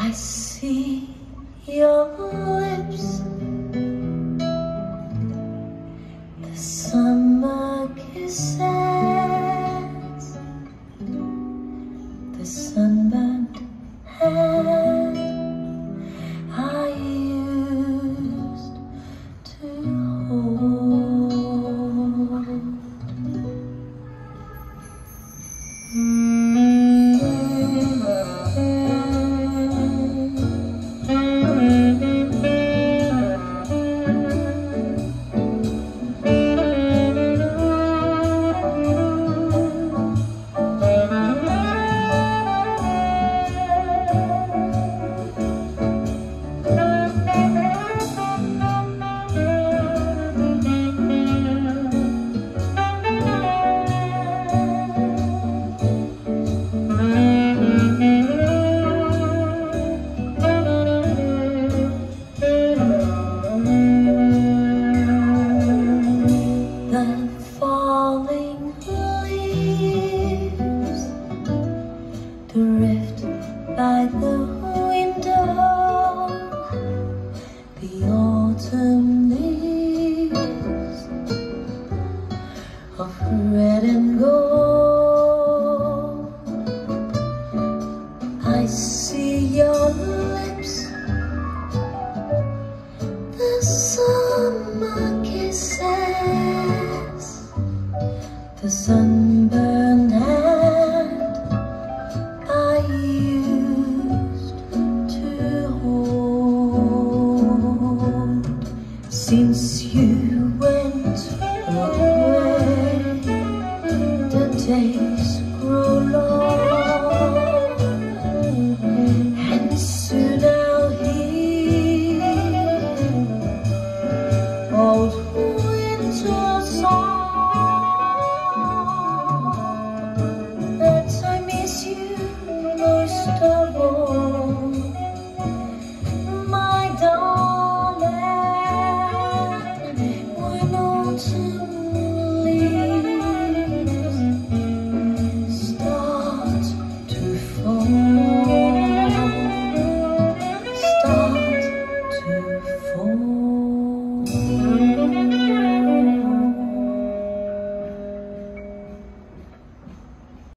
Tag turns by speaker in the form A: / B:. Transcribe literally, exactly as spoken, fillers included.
A: I see your lips, the summer kisses, the sunburned hand I used to hold. Drift by the window, the autumn leaves of red and gold. I see your lips, the summer kisses, the sunburned hand I used to hold. Since